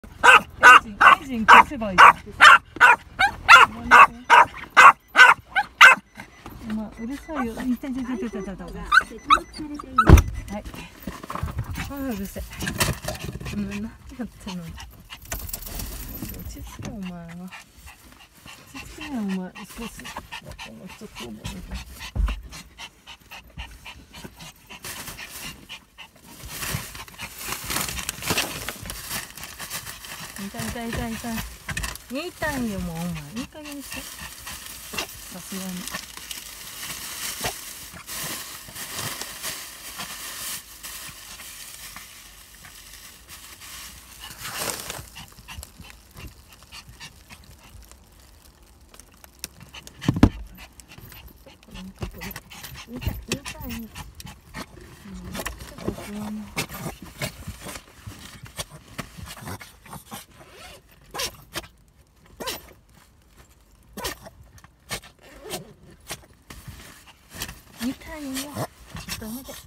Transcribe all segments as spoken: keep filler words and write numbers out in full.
エンジン、エンジン消せばいい。まあ、うるさいよ。いたいたいたいたいたいた。はい。あ、うるさい。うん、何やってんの。落ち着けお前は。落ち着けねお前。少し。この人と思う。痛い痛い痛い痛い。痛いよもうお前。いい加減にして。さすがに。痛い痛い。うん、ちょっと不安。痛いよ。ダメだ。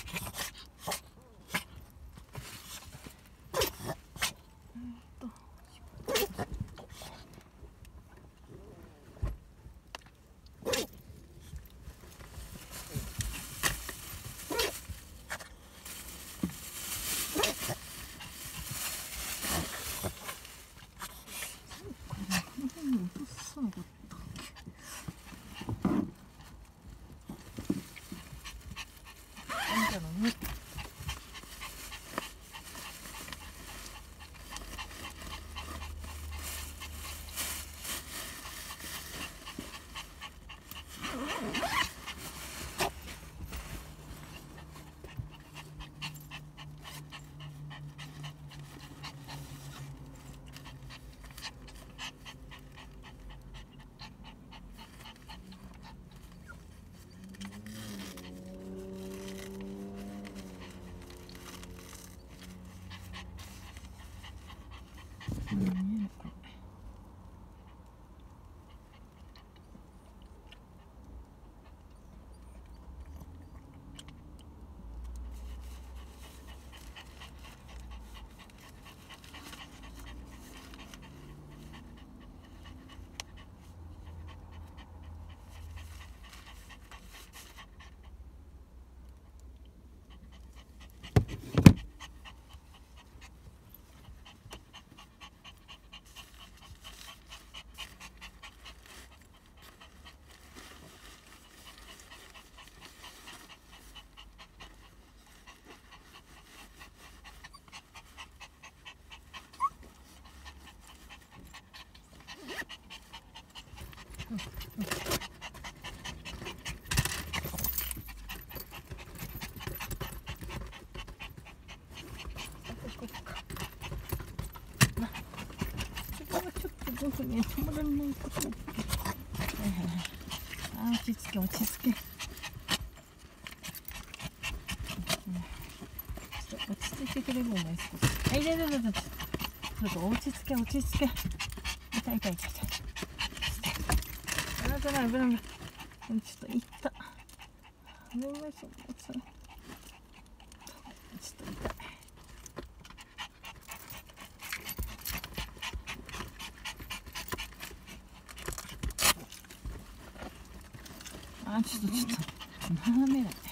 僕ね、止まらないこと。はいはいはい。あ、落ち着け、落ち着け。ちょっと落ち着いてくれるお前少し。はい、いやいやいやいや。ちょっと落ち着け、落ち着け。痛い痛い痛い痛い。危ない危ない危ない。ちょっと痛った。ごめんなさい。ちょっと痛い。あ、ちょっとちょっと斜めだ。